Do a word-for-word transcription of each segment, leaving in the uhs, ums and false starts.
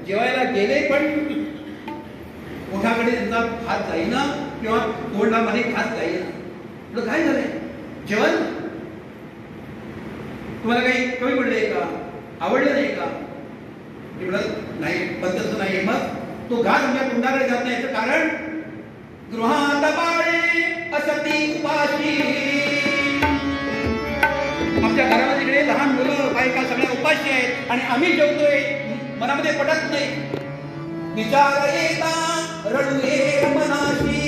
जेवायला गेले पण ओठाकडे त्यांचा हात जाईना किंवा तोंडामध्ये हात जाईना. म्हटलं काय झालंय, जेवण तुम्हाला काही कमी पडले का, आवडलं नाही का? एवढं नाही, पद्धत नाही. मग तो घास आमच्या तोंडाकडे जात नाही याचं कारण गृहात बाळे असती उपाशी. आमच्या घरामध्ये इकडे लहान मुलं बायका सगळ्या उपाशी आहेत आणि आम्ही जेवतोय, मनामध्ये पडत नाही. विचार येता रडू ये मनाशी,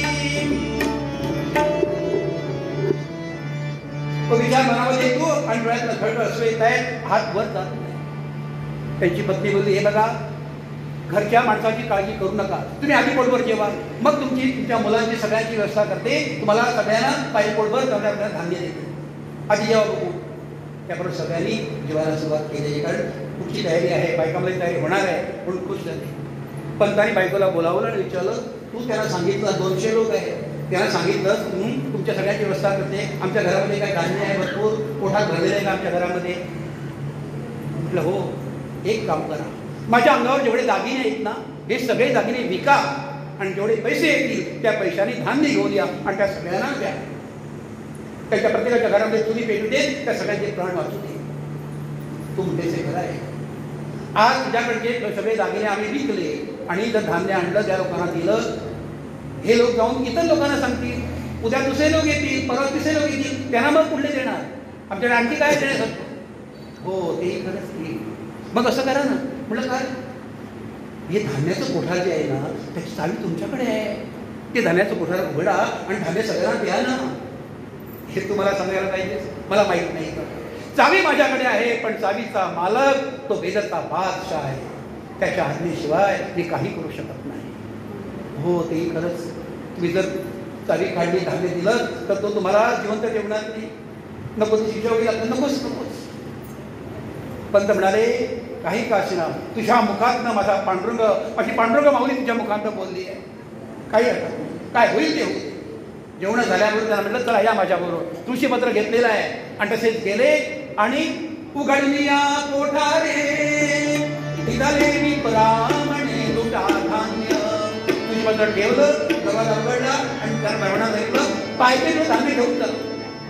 तो विचार मनामध्ये येतो आणि डोळ्यातलं खळखळ असं येत आहे, हात वर जात नाही. त्यांची पत्नी बोलली, हे बघा, घरच्या माणसाची काळजी करू नका, तुम्ही आधी पोटभर जेवा, मग तुमची तुमच्या मुलांची सगळ्यांची व्यवस्था करते, तुम्हाला सगळ्यांना पाहिजे पोटभर तेवढ्या धान्य देते, आधी जेवा बघू. त्याबरोबर सगळ्यांनी जेवायला सुरुवात केली, कारण पुढची तयारी आहे, बायकामध्ये तयारी होणार आहे, म्हणून खुश झाले. पंतांनी बायकोला बोलावलं आणि विचारलं, तू त्यांना सांगितलं दोनशे लोक आहेत, त्यांना सांगितलं तुमच्या सगळ्याची व्यवस्था करते, आमच्या घरामध्ये काय धान्य आहे भरपूर, पोटात भरलेलं आहे का आमच्या घरामध्ये? म्हटलं हो, एक काम करा, माझ्या अंगावर जेवढे दागिने आहेत ना, हे सगळे दागिने विका आणि जेवढे पैसे येतील त्या पैशाने धान्य घेऊन या आणि त्या सगळ्यांना द्या. त्याच्या प्रत्येकाच्या घरामध्ये चुली पेटू दे, त्या सगळ्यांचे प्राण वाचू दे. तू म्हणतेचे खरं आहे, आज तुझ्याकडचे सगळे दागिने आम्ही विकले आणि जर धान्य आणलं त्या लोकांना दिलं, हे लोक जाऊन इतर लोकांना सांगतील, उद्या दुसरे लोक येतील, परवा तिसरे लोक येतील, त्यांना मग कुठले देणार, आमच्याकडे आणखी काय देण्यासाठी? हो तेही खरंच की, मग असं करा ना. म्हटलं काय? हे धान्याचं कोठार जे आहे ना, त्याची चावी तुमच्याकडे आहे, ते धान्याचं कोठार उघडा आणि धान्य सगळ्यांना द्या ना. हे तुम्हाला सांगायला पाहिजे, मला माहित नाही का? चावी माझ्याकडे आहे, पण चावीचा मालक तो बेदरचा बादशाह आहे, त्याच्या आज्ञेशिवाय मी काही करू शकत नाही. हो तेही खरंच, तुम्ही जर चावी काढली, धान्य दिलं तर तो तुम्हाला जिवंत ठेवणार नाही, नको ती शिक्षा होईल, आपलं नकोच नकोच. पंत म्हणाले, काही का असेना, तुझ्या मुखातनं माझा पांडुरंग, माझी पांडुरंग माऊली तुझ्या मुखातनं बोलली आहे, काही हरकत नाही, काय होईल ते होईल. जेवण झाल्याबरोबर त्याला म्हटलं, चला या माझ्याबरोबर, तुळशीपत्र घेतलेलं आहे आणि तसेच गेले आणि उघडली या कोठारे, निघाले मी परामणे लुटा धान्य. तुळशीपत्र ठेवलं, दरवाजा उघडला आणि त्याला परवाना सांगितलं, पाहिजे तो धान्य घेऊन चला,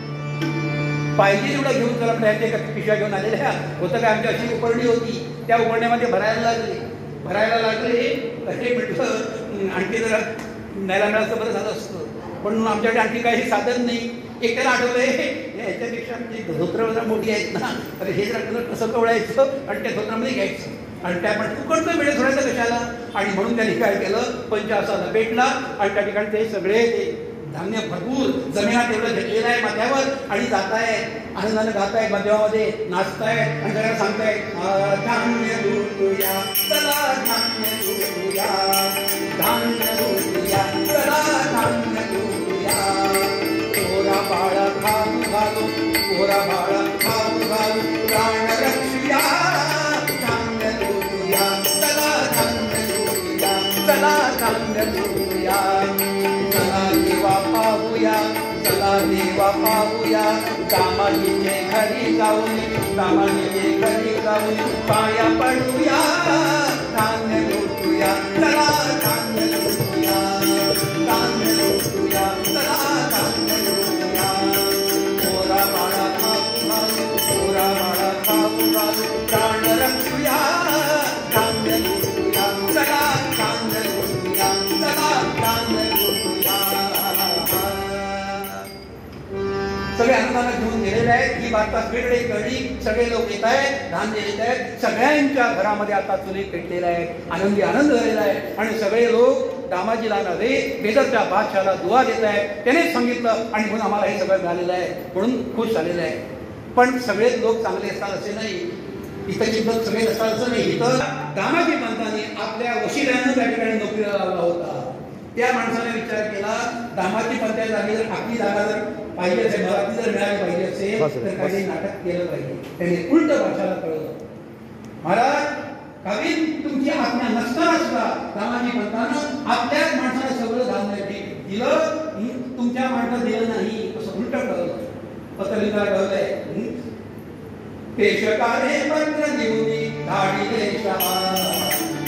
पाहिजे तेवढं घेऊन चला. आपल्या पिशव्या घेऊन आलेल्या होतं काय, आमची अशी उकरणी होती, त्या उकरण्यामध्ये भरायला लागले भरायला लागले हे म्हटलं आणखी जरा न्यायला मिळालं बरं झालं असतं, पण आमच्याकडे आणखी काही साधन नाही. एकाला आठवलं, ह्याच्यापेक्षा आमची धोत्र जरा मोठी आहेत ना, अरे हे जरा कसं कवळायचं आणि त्या धोत्रामध्ये घ्यायचं आणि त्या पण उकडचं वेळेत सोडायचं कशाला. आणि म्हणून त्यांनी काय केलं, पंच असा लपेटला आणि त्या ठिकाणी ते सगळे ते धान्य भरपूर जमिनात एवढं घेतलेलं आहे माथ्यावर आणि जातायत, आनंदाने गातायत, मध्यमामध्ये नाचतायत आणि सगळ्यांना सांगतायत, धान्य लुटूया चला, धान्य लुटूया, धान्य लुटूया चला, धान्य लुटूया. पोरा बाळा खाऊ घालू, पोरा बाळा खाऊ घालू, प्राण रक्षूया, धान्य लुटूया चला, धान्य लुटूया चला, धान्य लुटूया. चला देवा पाहूया, चला देवा पाहूया, दामाजीचे घरी जाऊन, दामाजीचे घरी जाऊन पाया पडूया, धान्य लुटूया चला, धान्य लुटूया, धान्य लुटूया चला, धान्य लुटूया. पोरा बाळा खाऊ घालू, पोरा बाळा खाऊ घालू, प्राण रक्षूया, धान्य लुटूया चला, धान्य लुटूया चला, धान्य लुटूया. सगळे आनंदाने घेऊन गेलेले आहेत. ही बातमी सगळीकडे कळली, सगळे लोक येत आहेत, धान्य येत आहेत, सगळ्यांच्या घरामध्ये आता चुली पेटलेल्या आहेत, आनंदी आनंद झालेला आहे आणि सगळे लोक दामाजीला नव्हे बेदरच्या बादशाहाला दुआ देत आहेत. त्यानेच सांगितलं आणि म्हणून आम्हाला हे सगळं मिळालेलं आहे, म्हणून खुश झालेलं आहे. पण सगळेच लोक चांगले असतात असे नाही, इथं चिंतक सगळे असतात असं नाही. इथं दामाजी पंतांनी आपल्या वशिल्यानं त्या ठिकाणी नोकरीला लावला होता. त्या माणसाने विचार केला, दामाजी पंताच्या जागी जर आपली जागा जर पाहिजे असेल, मराठी जर मिळाली पाहिजे असेल तर काही नाटक केलं पाहिजे. त्यांनी उलट भाषाला कळलं, महाराज कवी तुमची आज्ञा नसताना सुद्धा दामाजी पंतानं आपल्याच माणसाला सगळं धान्य दिलं, तुमच्या माणसाला दिलं नाही असं उलट कळलं. पत्रलिंगाला कळलंय, पेशकारे पत्र देऊनी धाडी देशा,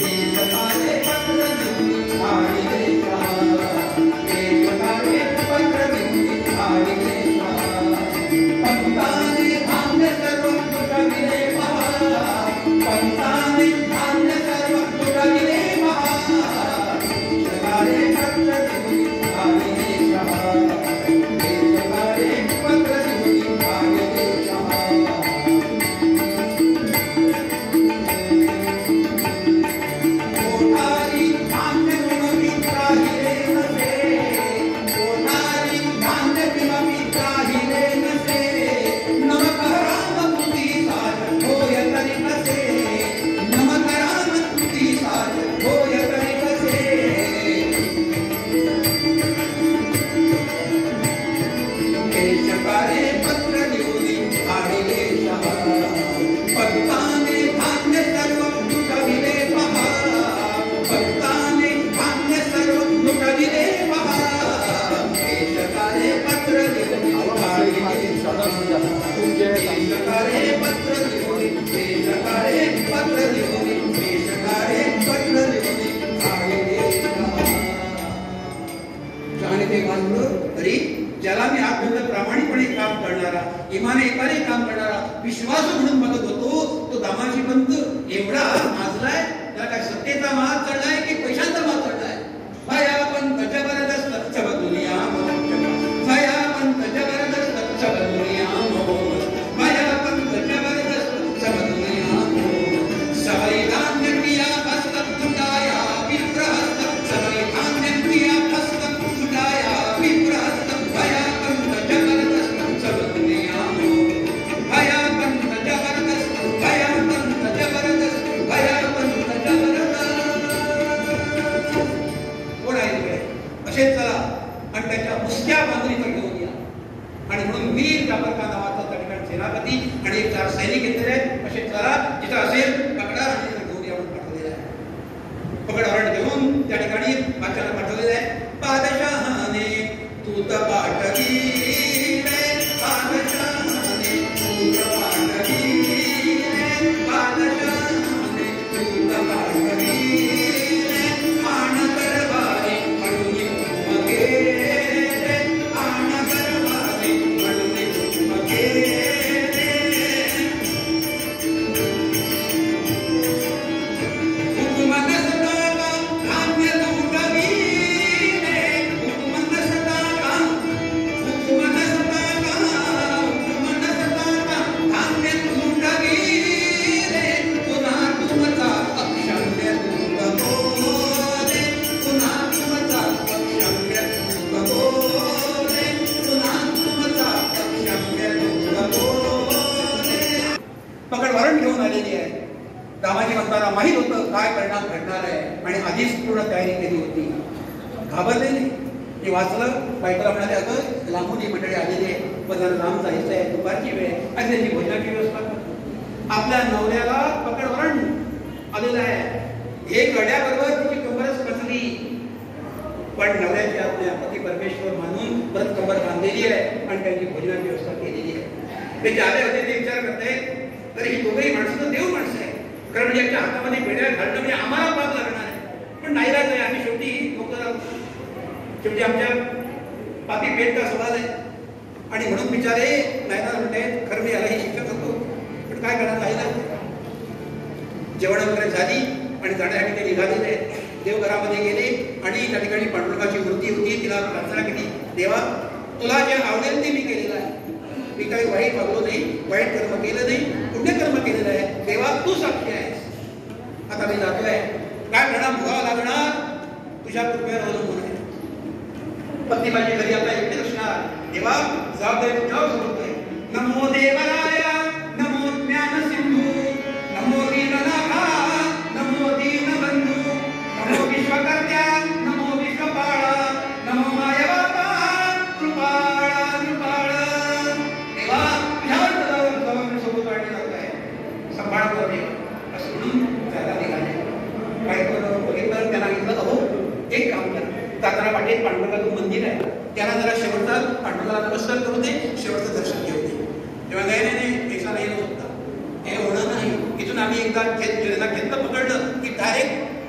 ज्याला मी आजपर्यंत प्रामाणिकपणे काम करणारा, इमाने एकाने काम करणारा, विश्वास म्हणून बघत होतो, तो दामाजी पंत एवढा माजलाय, त्याला काय सत्तेचा माज चढलाय की पैशांचा माज चढलाय? भया पंत जबरदस्त सब दुनिया भया पंत जबरदस्त सब दुनिया भया पंत जबरदस्त सब दुनिया सवई धान्य क्रिया हस्तक तुटाया विप्रहस्त सवई धान्य क्रिया हस्तक तुटाया विप्रहस्त भया पंत जबरदस्त सब दुनिया भया पंत जबरदस्त भया पंत जबरदस्त भया पंत जबरदस्त कोण आहे असेच चला आणि त्याच्या मुसक्या बांधणीचा घेऊन या आणि म्हणून वीर जाफरखान नावाचा त्या ठिकाणी सेनापती आणि एक चार सैनिक घेतलेले आहेत. असे चला जिथं असेल पकडा आणि घेऊन या म्हणून पाठवलेलं आहे. पकडवरण घेऊन त्या ठिकाणी बादशाहाला पाठवलेलं आहे. बादशाहाने तूत पाठवी रे बादशाहाने तूत पाठवी रे बादशाहाने तूत पाठवी रे आण दरबारी म्हणून मगे रे आण दरबारी म्हणून मगे रे हुकुमत सदाका धान्य लुटवी रे हुकुमत सदाका हुकुमत सदाका हुकुमत सदाका धान्य लुटवी रे पुन्हा तुमचा अक्षम्य बघो रे पुन्हा तुमचा अक्षम्य बघो रे पुन्हा तुमचा अक्षम्य बघो रे. पकडवरण घेऊन आलेली आहे. दामाजी पंताला माहीत होतं काय परिणाम घडणार आहे आणि आधीच पूर्ण तयारी केली होती. घाबरले नाही. ते वाचलं, बायकोला म्हणाले अगं लांबून ही मंडळी आलेली आहे, पण जरा लांब जायचं आहे, दुपारची वेळ आहे आणि त्यांची भोजनाची व्यवस्था करतो. आपल्या नवऱ्याला पकडवरण आलेलं आहे. हे कड्याबरोबर तिची कंबरच कसली, पण नवऱ्याची आज्ञा पती परमेश्वर मानून परत कंबर बांधलेली आहे आणि त्यांची भोजनाची व्यवस्था केलेली आहे. ते ज्याला होते ते विचार करते तर ही दोघंही माणसं तर देव माणसं आहे, कारण याच्या हातामध्ये पेढ्या घालणं म्हणजे आम्हाला पाप लागणार आहे, पण नाही राहत आहे. आम्ही शेवटी लोक शेवटी आमच्या पापी पेटचा स्वभाव आहे आणि म्हणून बिचारे नाहीतर म्हणते खरं मी यालाही शिक्षा करतो, पण काय करणार नाही ना. जेवण वगैरे झाली आणि जाण्यासाठी ते निघालेले देवघरामध्ये गेले आणि त्या ठिकाणी पांडुरंगाची मूर्ती होती. तिला प्रार्थना केली, देवा तुला जे आवडेल ते मी केलेलं आहे, मी काही वाईट वागलो नाही, वाईट कर्म केलं नाही, पुण्यकर्म केलेलं आहे, देवा तू साक्षी आहेस. आता मी जातोय, काय परिणाम भोगावा लागणार तुझ्या कृपेवर अवलंबून आहे. पत्नी माझी घरी आता एकटे असणार, देवा जबाबदारी तुझ्यावर सोडतोय. नमो देवराया नमो ज्ञान सिंधू नमो दीननाथा नमो दीनबंधू नमो विश्वकर्त्या नमो विश्वपाळा नमो मायबापा कृपाळा कृपाळा. देवा तुझ्यावर जबाबदारी सोबत वाढली जात आहे, सांभाळतो देव असं म्हणून त्याला निघाले. काय करून बघितलं त्यांना घेतलं, अहो एक काम करा, जाताना पाठीत पांडुरंगाचं मंदिर आहे, त्याला जरा शेवटचा पांडुरंगाला नमस्कार करू दे, शेवटचं दर्शन घेऊ दे. तेव्हा नाही नाही नाही ऐसा नाही होता, हे होणार नाही. इथून आम्ही एकदा घेत घेतलं पकडलं की डायरेक्ट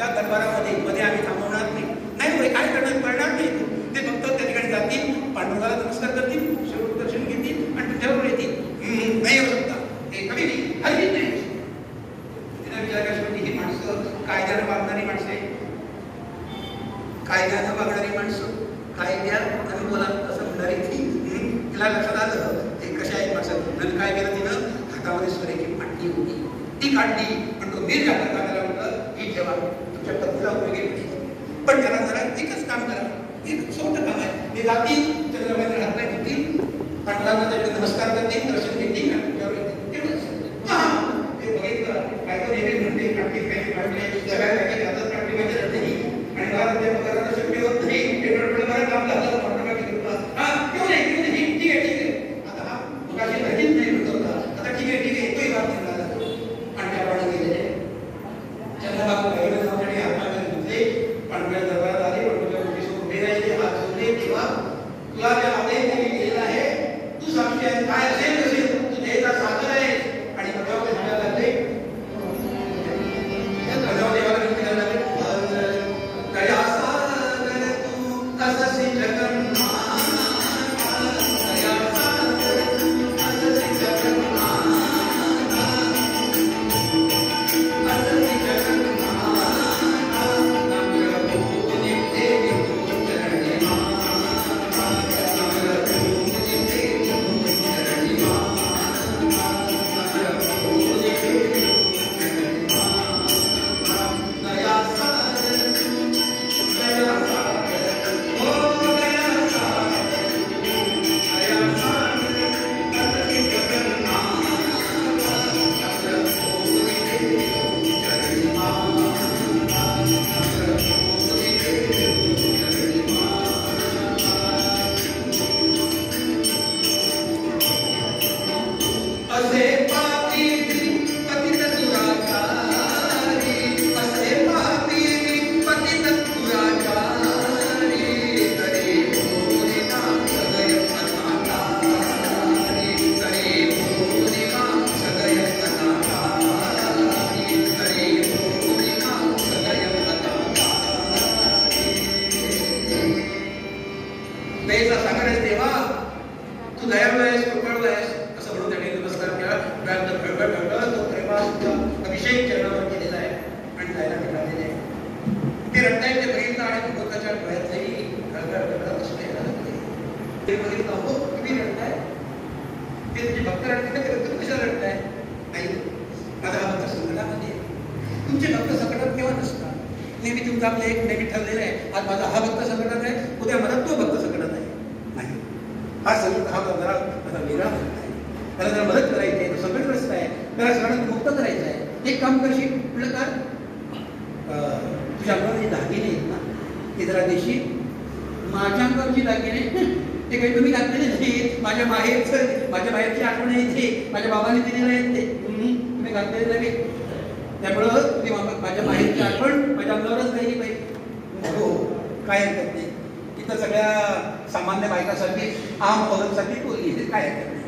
त्या दरबारामध्ये मध्ये आम्ही थांबवणार नाही. नाही होय, काय करणार करणार नाही. ते फक्त त्या ठिकाणी जातील, पांडुरंगाला नमस्कार करतील, शेवट दर्शन घेतील आणि तुझ्यावर येतील. नाही होऊ शकता हे कमी नाही, हल्ली नाही. तिला विचारण्यासाठी ही माणसं कायद्यानं वागणारी माणसं आहे, कायद्यानं वागणारी माणसं, कायद्या आणि बोला असं म्हणणारी ती. तिला लक्षात आलं ते कशा आहेत माणसं. म्हणून काय केलं तिनं, हातामध्ये सोन्याची पाटली होती ती काढली, पण तो मीर जाफर खानाला म्हटलं ही ठेवा, तुमच्या पत्नीला उपयोगी पडेल. पण त्याला जरा एकच काम करा, एक सोपं काम आहे. ते जातील, चंद्रबाईला हातला घेतील, पाटलांना नमस्कार करतील, दर्शन घेतील आणि तुझ्यावर येतील. हा ते बघितलं काय तो नेहमी म्हणते काढली काही काढले सगळ्या काही हातात काढली पाहिजे रडली आणि मला त्या पगाराला शक्य होत नाही. बरं काम झालं पाठोपाठी करता. हा क्यों नाही क्यों नाही ठीक आहे ठीक आहे. आता हा मुलाची भरतीच नाही होता. आता ठीक आहे ठीक आहे तोही बाप निघाला आणि त्याप्रमाणे गेले. चंद्रबाबू काही नावासाठी हातमागे घेतले, पांडुरंगा दरबारात आले, पांडुरंगा मुलीसमोर उभे राहिले, हात जोडले. तेव्हा तुला जे आवडेल ते केलेलं आहे, तू साक्षी आहे, काय असेल असेल तू देवाचा सागर आहे. आणि बजाव ते म्हणायला लागले, बजाव देवाला विनंती करायला लागले, कया सागर तू कससी जगन्नाथ, कया सागर तू कससी जगन्नाथ, कससी जगन्नाथ, नम्र भूमि देवी तू चरणी माता, नम्र भूमि देवी तू चरणी माता, नम्र भूमि देवी तू चरणी माता, कया सागर तू कया सागर ओ कया सागर कया सागर कससी जगन्नाथ, नम्र भूमि देवी तू चरणी माता, नम्र भूमि देवी तू चरणी माता. असे पापी पतित दुराचारी, असे पापी पतित दुराचारी, तरी भूरिका सदय अनाचारी, तरी भूरिका सदय अनाचारी, तरी भूरिका सदय अनाचारी. दयेचा सागर आहेस देवा, तू दयाळू आहेस, कृपाळू आहेस असं म्हणून त्याने नमस्कार केला. व्याप्त घडघड घडघड तो प्रेमाचा अभिषेक चरणावर केलेला आहे आणि जायला मिळालेले आहे. ते रडतायत ते बघितलं आणि भगवंताच्या डोळ्यातही घडघड घडघड असलेला ते बघितलं, हो तुम्ही रडताय, ते तुझे भक्त रडताय, ते भक्त कशा रडताय? आई माझा हा भक्त संकटामध्ये, तुमचे भक्त संकटात केव्हा नसतात. नेहमी तुमचं आपलं एक नेहमी ठरलेलं आहे, आज माझा हा भक्त संकटात आहे, उद्या मला तो भक्त संकटात आहे. नाही, हा संकट हा जरा माझा वेगळा भक्त आहे, त्याला जरा मदत करायची आहे, तो संकटग्रस्त आहे, त्याला सगळ्यांना मुक्त करायचं आहे. एक काम करशील म्हटलं का तुझ्या अंगावर जे दागिने आहेत ना ते जरा देशील. माझ्या अंगावरची दागिने ते काही तुम्ही घातलेले नाही, माझ्या माहेरचं माझ्या माहेरची आठवण येते, माझ्या बाबाने दिलेलं आहे ते तुम्ही घातलेलं नाही. त्यामुळं तुम्ही माझ्या माहेरची आठवण माझ्या अंगावरच राहिली पाहिजे. हो काय हरकत नाही, इथं सगळ्या सामान्य बायकासाठी आम औरतसाठी बोलली काय हरकत नाही.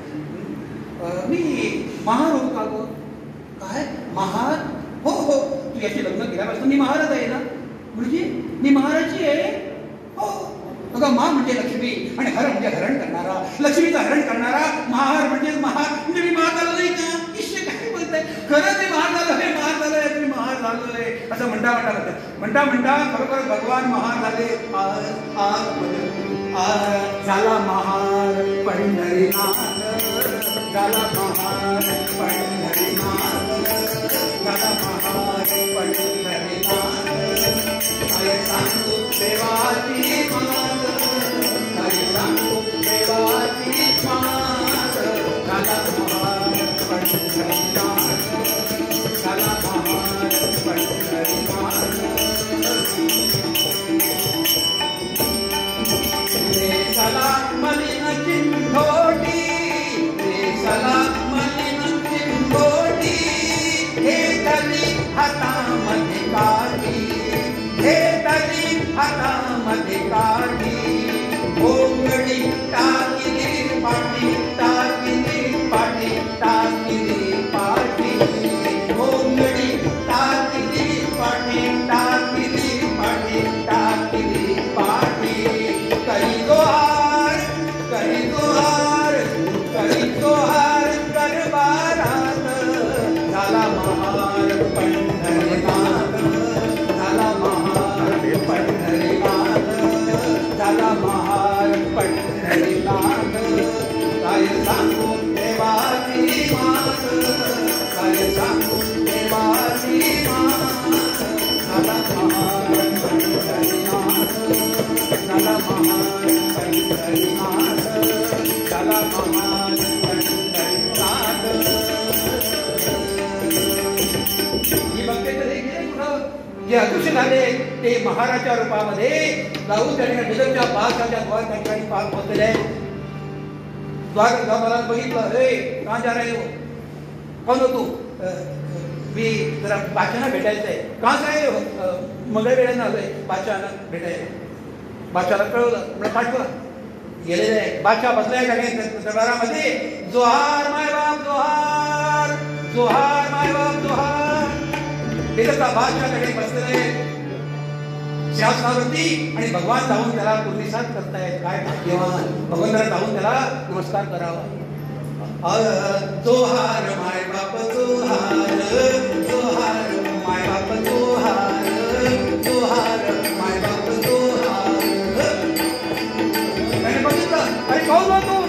मी महार होतो का गो? काय महार? हो हो, तू याची लग्न केल्यापासून मी महारच आहे ना. म्हणजे मी महाराची आहे. हो बघा, मा म्हणजे लक्ष्मी आणि हर म्हणजे हरण करणारा, लक्ष्मीचं हरण करणारा महार म्हणजे महार. म्हणजे मी महार झालो नाही का? ईश्वर काय बोलताय? खरं ते महार झालोय, महार झालोय, मी महार झालोय असं म्हणता म्हणता म्हणतात म्हणता म्हणता खरोखर भगवान महार झाले. आज आज झाला महार पंढरीनाथ, झाला महार पंढरीनाथ, झाला महार पंढरीनाथ. काय सांगू देवाची मात, काय सांगू देवाची मात, झाला महार पंढरीनाथ, झाला महार पंढरीनाथ. चला मलिन चिंधोटी, चला मलिन चिंधोटी, हे तली हातामध्ये काठी, हे तली हातामध्ये काठी. ओंगडी टाकिली पाठी, टाकिली पाठी, टाकिली पाठी. ओंगडी टाकिली पाठी, टाकिली जोहार करी जोहार करी जोहार दरबारात झाला महार पंढरीनाथ झाला महार पंढरीनाथ झाला महार पंढरीनाथ काय सांगू देवाची मात काय सांगू देवाची मात झाला महार पंढरीनाथ झाला महार पंढरीनाथ झाला महार पंढरीनाथ. ही भक्ती कधी गेली कुठं जे अदृश्य झाले ते महाराच्या रूपामध्ये जाऊन त्यांनी जगतच्या बादशाहच्या द्वार त्या ठिकाणी पार पोहोचलेले आहेत. द्वार मला बघितलं हे का जा रहे हो कोण हो तू मी जरा बादशाहना भेटायचं आहे का काय मंगळवेळेनं आलोय बादशाहना भेटायला. बादशाहला कळवलं मला पाठवा गेलेले आहे. बादशाह बसलाय का नाही दरबारामध्ये जोहार माय बाप जोहार जोहार माय बाप जोहार. तिथं बादशाहकडे बसलेले शासनावरती आणि भगवान जाऊन त्याला पूर्णिसात करतायत. काय भाग्यवान भगवंताला जाऊन त्याला नमस्कार करावा. जोहार माय बाप जोहार जोहार माय बाप जोहार जोहार माय बाप जोहार. त्याने बघितलं अरे कोण तू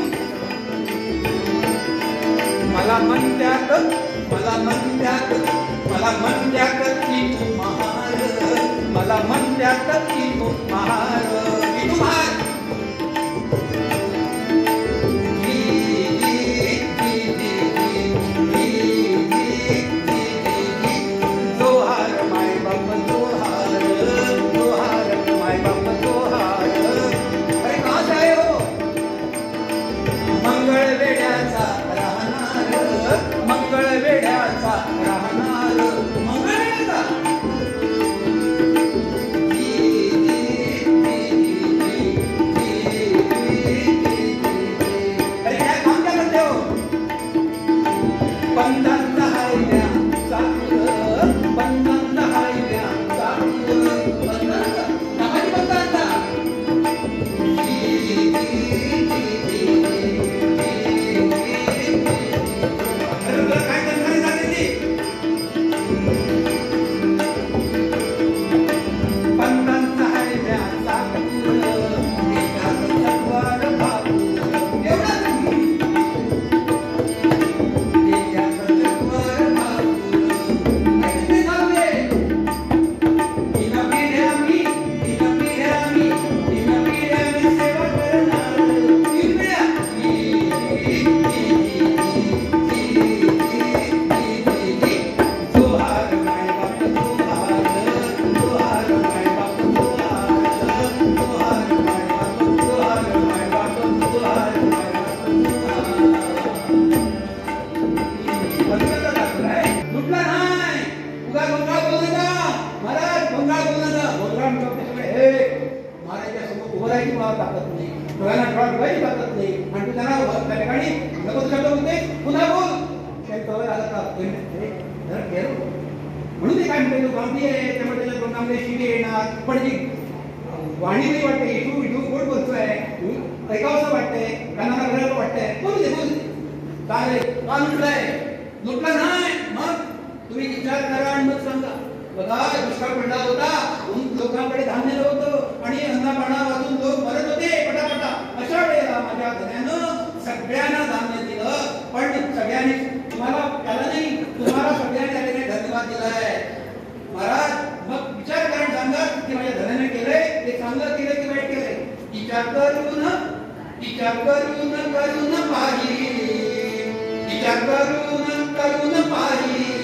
मला म्हणत्यात मला म्हणत्यात मला म्हणत्यात की तू महार मला म्हणत्यात की तू महार की तू महार. जोहार माय बाप जोहार जोहार माय बाप जोहार. अरे कहाँ से आए हो मंगळ वेड्याचा राहणार मंगळ वेड्याचा राहणार मंगळ वेड्याचा. अरे क्या काम क्या करते हो बंधन हायल्या चांगलं बंधन हायल्या चांगलं बंधन कामाची बंधन अरे तुला काय करणार झाले ते बंधन हायल्या चांगलं एकाच तत्वार भाऊ एवढंच म्हणून ते काय म्हणते गांधी आहे त्यामुळे त्याच्या तोंडामध्ये शिवी येणार पण जी वाणी नाही वाटते येशू येशू कोण बोलतोय ऐकावंसं वाटतंय कानाला घराला वाटतंय बोलू दे बोलू दे काय रे का लुटलाय लुटला नाही मग तुम्ही विचार करा आणि मग सांगा. बघा दुष्काळ पडला होता लोकांकडे धान्य नव्हतं आणि अन्नपाणा वाचून लोक मरत होते पटापटा. अशा वेळेला माझ्या धन्यानं सगळ्यांना धान्य दिलं पण सगळ्यांनी तुम्हाला त्याला नाही तुम्हाला सगळ्यांनी धन्यवाद दिलाय महाराज. मग विचार करा सांगा की माझ्या धन्याने केलंय ते चांगलं केलं की वाईट केलंय. विचार करून विचार करून करून पाही विचार करून करून पाही